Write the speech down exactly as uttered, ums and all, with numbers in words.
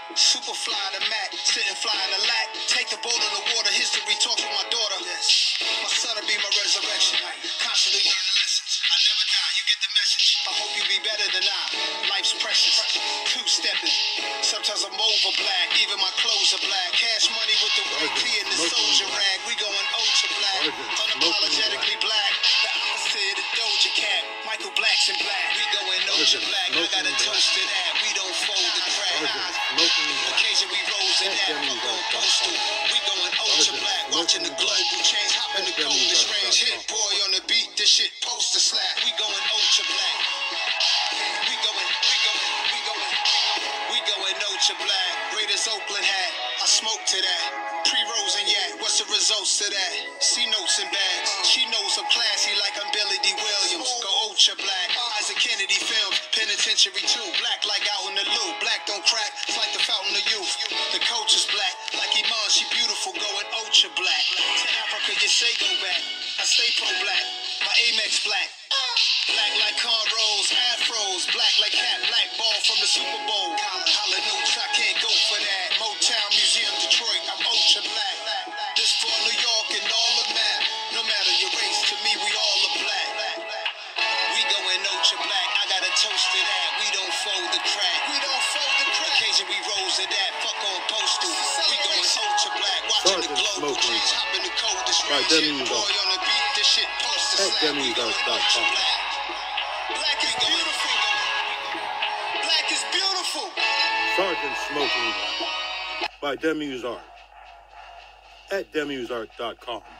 Super fly the Mac, sitting fly in the lack. Take the boat in the water, history talk with my daughter. Yes. My son will be my resurrection. Constantly learning lessons. I never die, you get the message. I hope you be better than I. Life's precious. Two-stepping. Sometimes I'm over black, even my clothes are black. Cash money with the white tee and the soldier rag. We going ultra black, unapologetically black. The opposite of Doja Cat. Michael Black's in black. We going ultra black. I got a toast to that. We don't fold the crack. Occasion we rose in that. Fuck on postal. We going ultra black. Watching the global change. Hop in the coldest range. Hit boy on the beat. This shit poster slap. We going ultra black. We going, we going, we going, we going ultra black. Raiders Oakland hat. I smoke to that. Pre-rose and yak. What's the results to that? C notes and bags. She knows I'm classy like I'm Billy D. Williams. Go ultra black. Isaac Kennedy films. Penitentiary too. Black like out in the loop. Black don't crack. It's like the fountain of youth. The coach is black. Like Iman, she beautiful. Going ultra black. To Africa, you say go back. I stay pro-black. My Amex black. Black like cornrows, afros, black like hat, black ball from the Super Bowl. Holla notes, I can't go for that. Motown Museum, Detroit, I'm ultra black. This for New York and all the map. No matter your race, to me we all are black. We going ultra black, I got a toast to that. We don't fold the crack. We don't fold the crack. Occasion we rose to that. Fuck on postal. We going ultra black, watching the global change, hop in the coldest range. Hit boy on the beat, this shit poster slap. We going ultra black. Black is beautiful. Black is beautiful. Sergeant Smoking by Demuse Art at demuse art dot com.